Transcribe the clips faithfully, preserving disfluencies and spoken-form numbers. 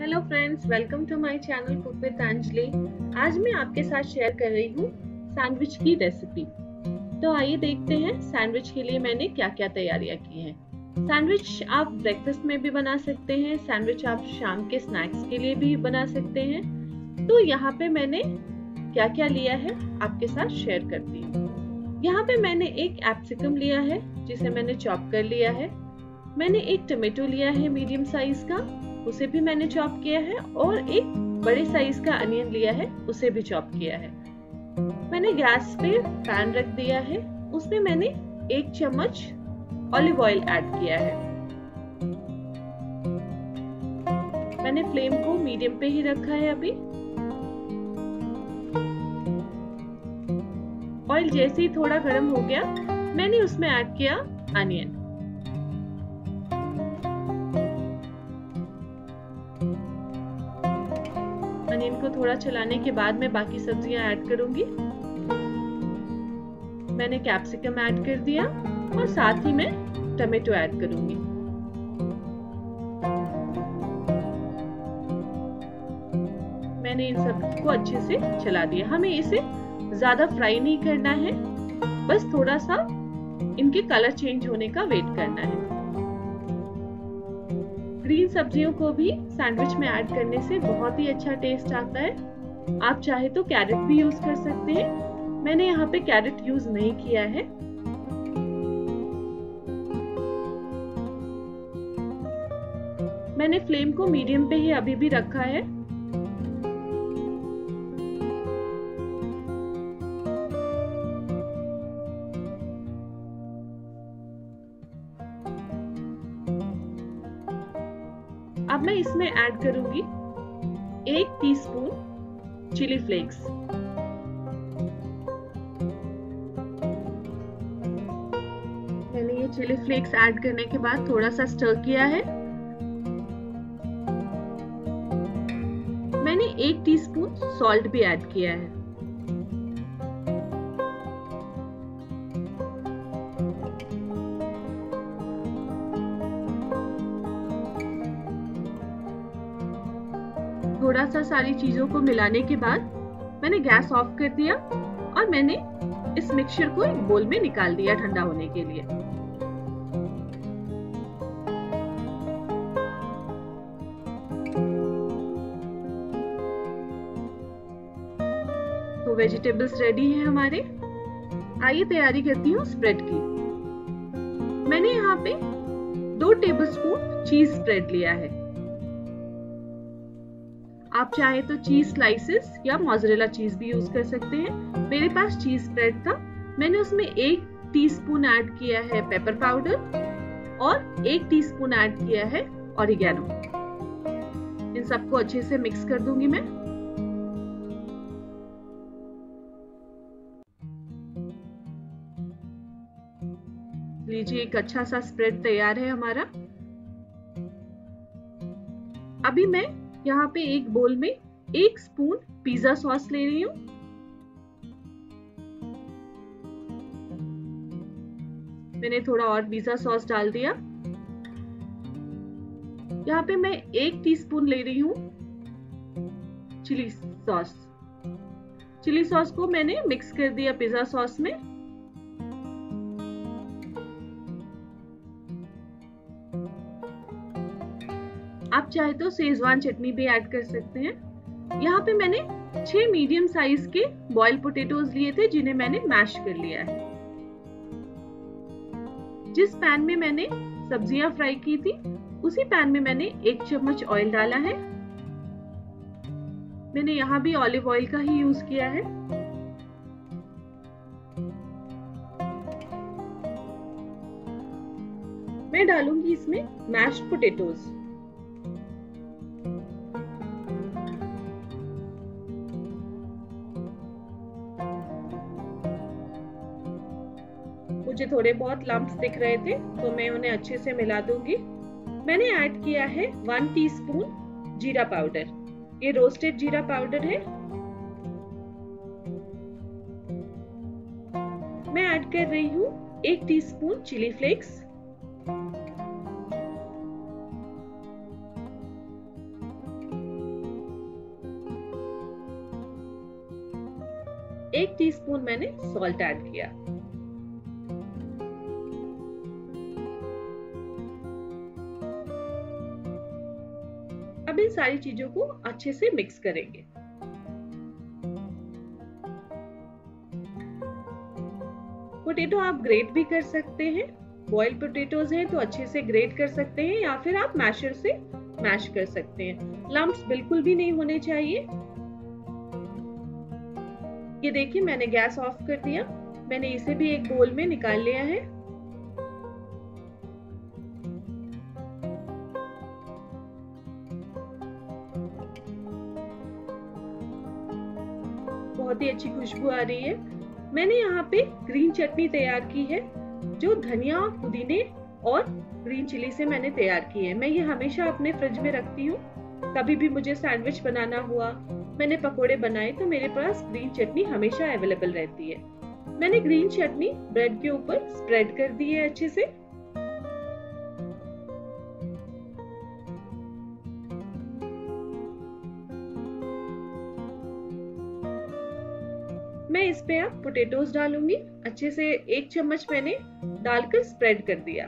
Hello friends, welcome to my channel cook with Anjali. आज मैं आपके साथ शेयर कर रही हूँ सैंडविच की रेसिपी। तो आइए देखते हैं सैंडविच के लिए मैंने क्या क्या तैयारियां की हैं। सैंडविच आप ब्रेकफास्ट में भी बना सकते हैं, सैंडविच आप शाम के स्नैक्स के लिए भी बना सकते हैं। तो यहाँ पे मैंने क्या क्या लिया है आपके साथ शेयर करती हूँ। यहाँ पे मैंने एक एप्सिकम लिया है जिसे मैंने चॉप कर लिया है। मैंने एक टमेटो लिया है मीडियम साइज का, उसे भी मैंने चॉप किया है, और एक बड़े साइज का अनियन लिया है, उसे भी चॉप किया है। मैंने गैस पे पैन रख दिया है, उसमें मैंने एक चम्मच ऑलिव ऑयल ऐड किया है। मैंने फ्लेम को मीडियम पे ही रखा है। अभी ऑयल जैसे ही थोड़ा गर्म हो गया, मैंने उसमें ऐड किया अनियन। अनियन को थोड़ा चलाने के बाद मैं बाकी सब्जियां ऐड करूंगी। मैंने कैप्सिकम ऐड कर दिया और साथ ही मैं टमेटो ऐड करूंगी। मैंने इन सब को अच्छे से चला दिया। हमें इसे ज्यादा फ्राई नहीं करना है, बस थोड़ा सा इनके कलर चेंज होने का वेट करना है। ग्रीन सब्जियों को भी सैंडविच में ऐड करने से बहुत ही अच्छा टेस्ट आता है। आप चाहे तो कैरेट भी यूज कर सकते हैं। मैंने यहाँ पे कैरेट यूज नहीं किया है। मैंने फ्लेम को मीडियम पे ही अभी भी रखा है। अब मैं इसमें ऐड करूंगी एक टीस्पून चिली फ्लेक्स। मैंने ये चिली फ्लेक्स ऐड करने के बाद थोड़ा सा स्टर किया है। मैंने एक टीस्पून सॉल्ट भी ऐड किया है। थोड़ा सा सारी चीजों को मिलाने के बाद मैंने गैस ऑफ कर दिया और मैंने इस मिक्सचर को एक बोल में निकाल दिया ठंडा होने के लिए। तो वेजिटेबल्स रेडी हैं हमारे। आइए तैयारी करती हूँ स्प्रेड की। मैंने यहाँ पे दो टेबलस्पून चीज स्प्रेड लिया है। आप चाहे तो चीज स्लाइसेस या मोज़रेला चीज भी यूज कर सकते हैं। मेरे पास चीज स्प्रेड था। मैंने उसमें एक टीस्पून ऐड किया है पेपर पाउडर और एक टीस्पून ऐड किया है ऑरिगेनो। इन सबको अच्छे से मिक्स कर दूंगी मैं। लीजिए, एक अच्छा सा स्प्रेड तैयार है हमारा। अभी मैं यहाँ पे एक बोल में एक स्पून पिज्जा सॉस ले रही हूँ। मैंने थोड़ा और पिज्जा सॉस डाल दिया। यहाँ पे मैं एक टीस्पून ले रही हूँ चिली सॉस। चिली सॉस को मैंने मिक्स कर दिया पिज्जा सॉस में। आप चाहे तो शेजवान चटनी भी ऐड कर सकते हैं। यहाँ पे मैंने छह मीडियम साइज के बॉइल्ड पोटैटोज लिए थे, जिन्हें मैंने मैश कर लिया है। जिस पैन में मैंने सब्जियां फ्राई की थी, उसी पैन में मैंने एक चम्मच ऑयल डाला है। मैंने यहाँ भी ऑलिव ऑयल का ही यूज किया है। मैं डालूंगी इसमें मैश्ड पोटैटोज। मुझे थोड़े बहुत लम्प्स दिख रहे थे, तो मैं उन्हें अच्छे से मिला दूंगी। मैंने ऐड किया है वन टीस्पून जीरा पाउडर। ये रोस्टेड जीरा पाउडर है। मैं ऐड कर रही हूँ एक टीस्पून चिली फ्लेक्स। एक टीस्पून मैंने सॉल्ट ऐड किया। अब इन सारी चीजों को अच्छे से मिक्स करेंगे। पोटैटो आप ग्रेट भी कर सकते हैं, बॉइल्ड पोटैटोज हैं तो अच्छे से ग्रेट कर सकते हैं, या फिर आप मैशर से मैश कर सकते हैं। लम्प्स बिल्कुल भी नहीं होने चाहिए। ये देखिए मैंने गैस ऑफ कर दिया। मैंने इसे भी एक बोल में निकाल लिया है। बहुत ही अच्छी खुशबू आ रही है। मैंने यहाँ पे ग्रीन चटनी तैयार की है, जो धनिया, पुदीने और ग्रीन चिली से मैंने तैयार की है। मैं ये हमेशा अपने फ्रिज में रखती हूँ। कभी भी मुझे सैंडविच बनाना हुआ, मैंने पकोड़े बनाए, तो मेरे पास ग्रीन चटनी हमेशा अवेलेबल रहती है। मैंने ग्रीन चटनी ब्रेड के ऊपर स्प्रेड कर दी है अच्छे से। मैं इस पे अब पोटैटोज डालूंगी। अच्छे से एक चम्मच मैंने डालकर स्प्रेड कर दिया।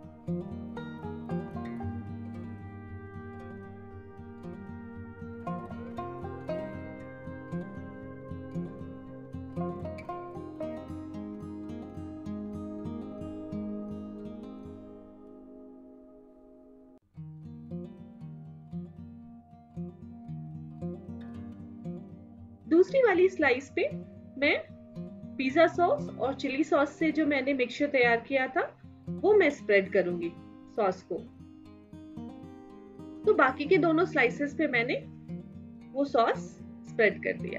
दूसरी वाली स्लाइस पे मैं पिज्जा सॉस और चिली सॉस से जो मैंने मिक्सचर तैयार किया था वो मैं स्प्रेड करूंगी सॉस को। तो बाकी के दोनों स्लाइसेस पे मैंने वो सॉस स्प्रेड कर दिया।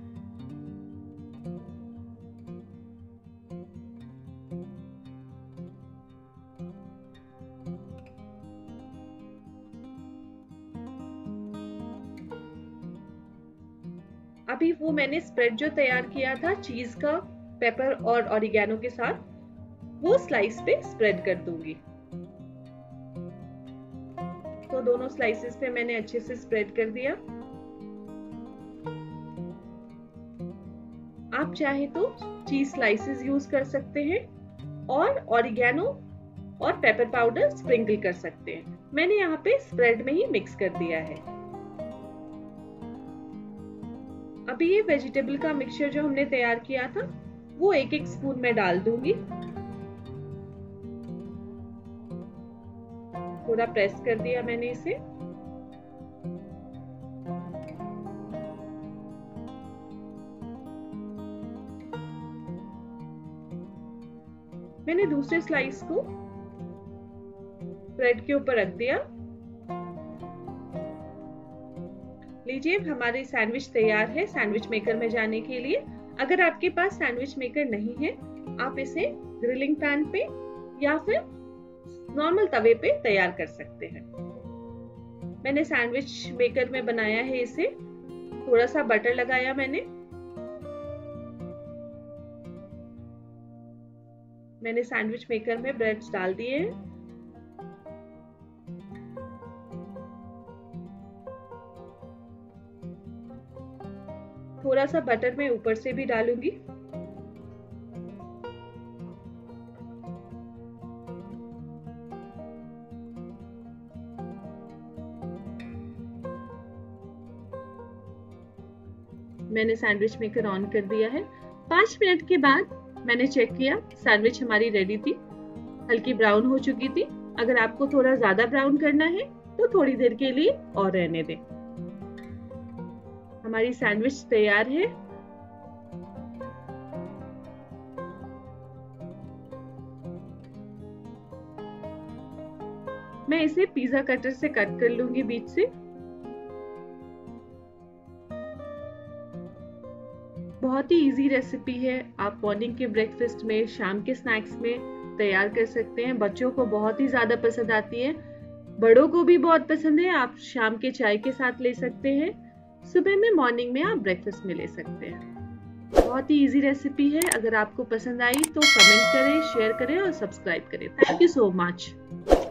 अभी वो मैंने स्प्रेड जो तैयार किया था चीज का, पेपर और ऑरिगेनो के साथ, वो स्लाइस पे स्प्रेड कर दूंगी। तो दोनों स्लाइसेस पे मैंने अच्छे से स्प्रेड कर दिया। आप चाहे तो चीज स्लाइसेस यूज कर सकते हैं और ऑरिगेनो और पेपर पाउडर स्प्रिंकल कर सकते हैं। मैंने यहाँ पे स्प्रेड में ही मिक्स कर दिया है। अभी ये वेजिटेबल का मिक्सचर जो हमने तैयार किया था वो एक एक स्पून में डाल दूंगी। थोड़ा प्रेस कर दिया मैंने इसे। मैंने दूसरे स्लाइस को ब्रेड के ऊपर रख दिया। लीजिए हमारी सैंडविच तैयार है सैंडविच मेकर में जाने के लिए। अगर आपके पास सैंडविच मेकर नहीं है, आप इसे ग्रिलिंग पैन पे या फिर नॉर्मल तवे पे तैयार कर सकते हैं। मैंने सैंडविच मेकर में बनाया है इसे। थोड़ा सा बटर लगाया मैंने। मैंने सैंडविच मेकर में ब्रेड्स डाल दिए हैं। थोड़ा सा बटर मैं ऊपर से भी डालूंगी। मैंने सैंडविच मेकर ऑन कर दिया है। पांच मिनट के बाद मैंने चेक किया, सैंडविच हमारी रेडी थी, हल्की ब्राउन हो चुकी थी। अगर आपको थोड़ा ज्यादा ब्राउन करना है तो थोड़ी देर के लिए और रहने दें। हमारी सैंडविच तैयार है। मैं इसे पिज्जा कटर से कट कर लूंगी बीच से। बहुत ही इजी रेसिपी है। आप मॉर्निंग के ब्रेकफास्ट में, शाम के स्नैक्स में तैयार कर सकते हैं। बच्चों को बहुत ही ज्यादा पसंद आती है, बड़ों को भी बहुत पसंद है। आप शाम के चाय के साथ ले सकते हैं, सुबह में, मॉर्निंग में आप ब्रेकफास्ट में ले सकते हैं। बहुत ही इजी रेसिपी है। अगर आपको पसंद आई तो कमेंट करें, शेयर करें और सब्सक्राइब करें। Thank you so much.